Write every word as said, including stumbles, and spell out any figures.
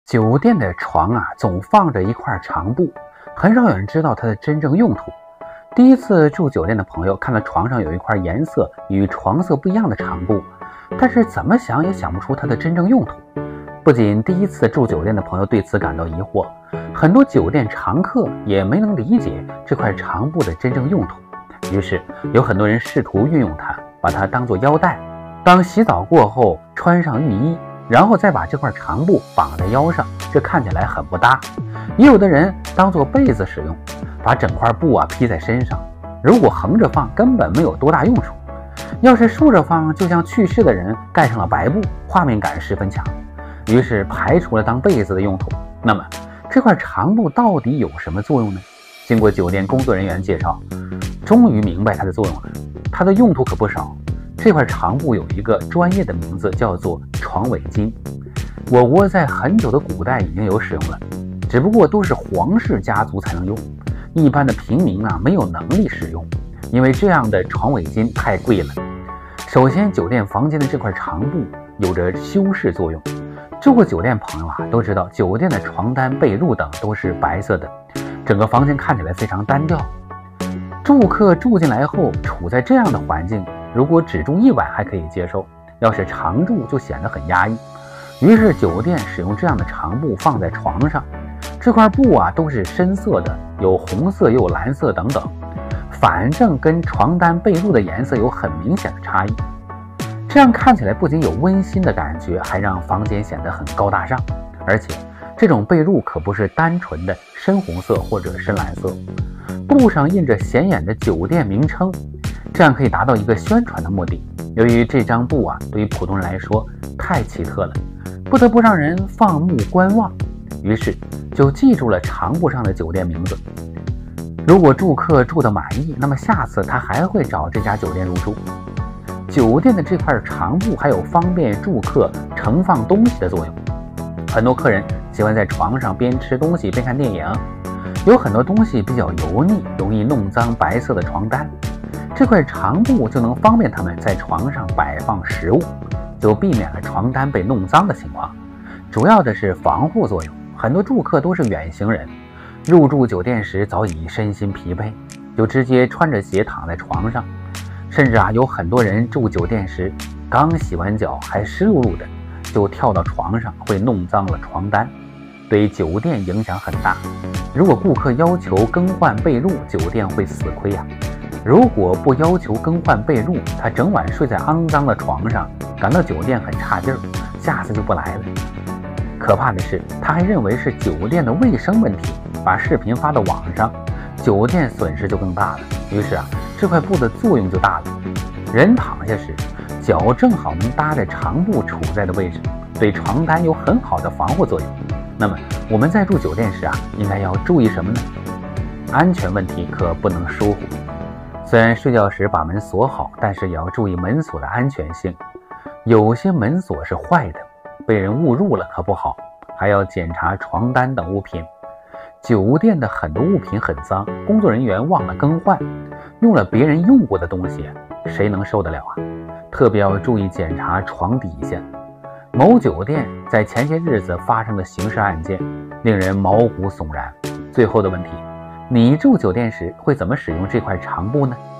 酒店的床啊，总放着一块长布，很少有人知道它的真正用途。第一次住酒店的朋友看到床上有一块颜色与床色不一样的长布，但是怎么想也想不出它的真正用途。不仅第一次住酒店的朋友对此感到疑惑，很多酒店常客也没能理解这块长布的真正用途。于是有很多人试图运用它，把它当作腰带，当洗澡过后穿上浴衣，然后再把这块长布绑在腰上，这看起来很不搭。也有的人当作被子使用，把整块布啊披在身上，如果横着放根本没有多大用处，要是竖着放，就像去世的人盖上了白布，画面感十分强，于是排除了当被子的用途。那么这块长布到底有什么作用呢？经过酒店工作人员介绍，终于明白它的作用了。它的用途可不少。这块长布有一个专业的名字，叫做床围巾。我国在很久的古代已经有使用了，只不过都是皇室家族才能用，一般的平民啊没有能力使用，因为这样的床围巾太贵了。首先，酒店房间的这块长布有着修饰作用。住过酒店朋友啊都知道，酒店的床单、被褥等都是白色的，整个房间看起来非常单调。住客住进来后处在这样的环境，如果只住一晚还可以接受，要是常住就显得很压抑。于是酒店使用这样的长布放在床上，这块布啊都是深色的，有红色也有蓝色等等，反正跟床单被褥的颜色有很明显的差异。这样看起来不仅有温馨的感觉，还让房间显得很高大上。而且这种被褥可不是单纯的深红色或者深蓝色，布上印着显眼的酒店名称，这样可以达到一个宣传的目的。由于这张布啊对于普通人来说太奇特了，不得不让人放目观望，于是就记住了长布上的酒店名字。如果住客住得满意，那么下次他还会找这家酒店入住。酒店的这块长布还有方便住客盛放东西的作用。很多客人喜欢在床上边吃东西边看电影，有很多东西比较油腻，容易弄脏白色的床单，这块长布就能方便他们在床上摆放食物，就避免了床单被弄脏的情况。主要的是防护作用。很多住客都是远行人，入住酒店时早已身心疲惫，就直接穿着鞋躺在床上。甚至啊有很多人住酒店时刚洗完脚还湿漉漉的，就跳到床上，会弄脏了床单，对酒店影响很大。如果顾客要求更换被褥，酒店会死亏呀、啊。如果不要求更换被褥，他整晚睡在肮脏的床上，感到酒店很差劲儿，下次就不来了。可怕的是，他还认为是酒店的卫生问题，把视频发到网上，酒店损失就更大了。于是啊，这块布的作用就大了。人躺下时，脚正好能搭在长布处在的位置，对床单有很好的防护作用。那么我们在住酒店时啊，应该要注意什么呢？安全问题可不能疏忽。虽然睡觉时把门锁好，但是也要注意门锁的安全性。有些门锁是坏的，被人误入了可不好，还要检查床单等物品。酒店的很多物品很脏，工作人员忘了更换，用了别人用过的东西，谁能受得了啊？特别要注意检查床底下。某酒店在前些日子发生的刑事案件，令人毛骨悚然。最后的问题，你住酒店时会怎么使用这块长布呢？